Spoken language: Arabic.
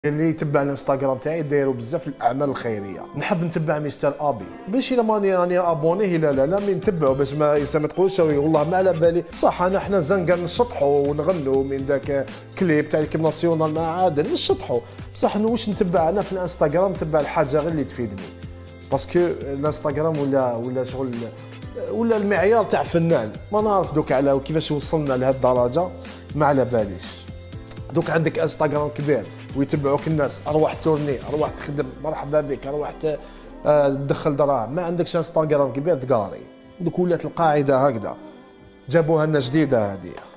اللي يتبع الانستغرام تاعي دايروا بزاف الاعمال الخيريه. نحب نتبع مستر ابي باش الا ماني راني ابونيه لا مي نتبعو باش ما تقولش والله ما على بالي. صح حنا زنقه نشطحوا ونغنوا من ذاك كليب تاع الكيب ناسيونال مع عادل نشطحوا، بصح واش نتبع انا في الانستغرام نتبع الحاجه غير اللي تفيدني، باسكو الانستغرام ولا شغل ولا المعيار تاع فنان. ما نعرف دوك على كيفاش وصلنا لهذه الدرجه ما على باليش. دوك عندك انستغرام كبير ويتبعوك الناس، اروح تورني، اروح تخدم، مرحبا بك، اروح تدخل دراهم. ما عندكش انستغرام كبير تقاري. دوك ولات القاعده هكذا، جابوها لنا جديده هذه.